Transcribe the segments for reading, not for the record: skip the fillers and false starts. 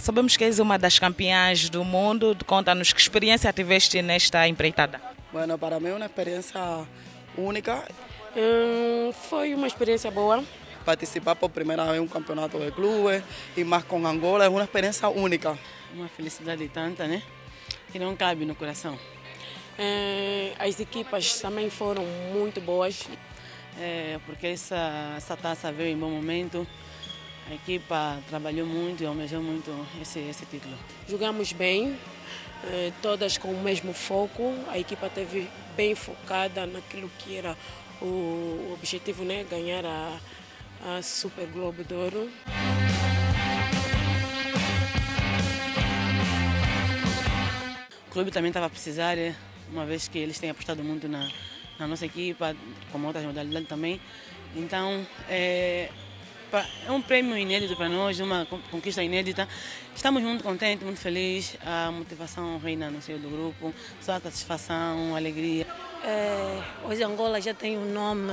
sabemos que és uma das campeãs do mundo. Conta-nos que experiência tiveste nesta empreitada. Bueno, para mim é uma experiência única. Foi uma experiência boa. Participar por primeira vez em um campeonato de clube e mais com Angola é uma experiência única. Uma felicidade tanta, né? Que não cabe no coração. As equipas também foram muito boas. Porque essa taça veio em bom momento. A equipa trabalhou muito e almejou muito esse título. Jogamos bem, todas com o mesmo foco. A equipa esteve bem focada naquilo que era o objetivo, né? Ganhar a Super Globo de Ouro. O clube também estava a precisar, uma vez que eles têm apostado muito na nossa equipa, como outras modalidades também. Então, é um prêmio inédito para nós, uma conquista inédita. Estamos muito contentes, muito felizes. A motivação reina no seio do grupo, só a satisfação, a alegria. Hoje Angola já tem um nome,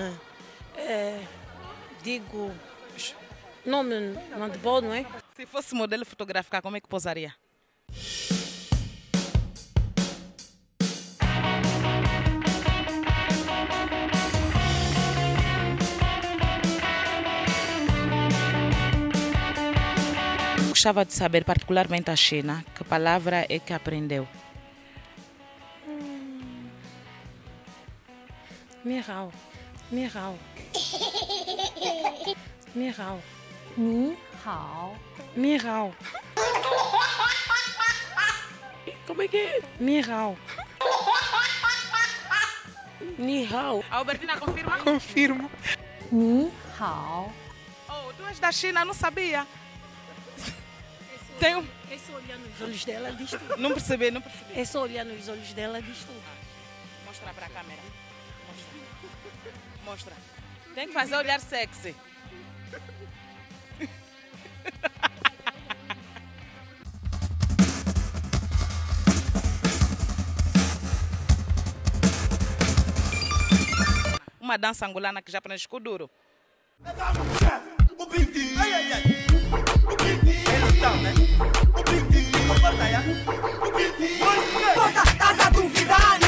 nome no handball, não é? Se fosse modelo fotográfica, como é que posaria? Gostava de saber, particularmente a China, que palavra é que aprendeu? Mirau. Mirau. Mirau. 你好， Mirau. Como é que é? Mirau. Ni hao. A Albertina confirma? Confirmo. 你好， Oh, tu és da China, não sabia. Tenho... É só olhar nos olhos dela, diz tudo. Não percebi, não percebi. É só olhar nos olhos dela, diz tudo. Mostra para a câmera. Mostra. Tem que fazer olhar sexy. Uma dança angolana que já aprende com o duro. O Pinti, o Pinti, ele tá, né? O Pinti, o Pinti, o Pinti, o Pinti,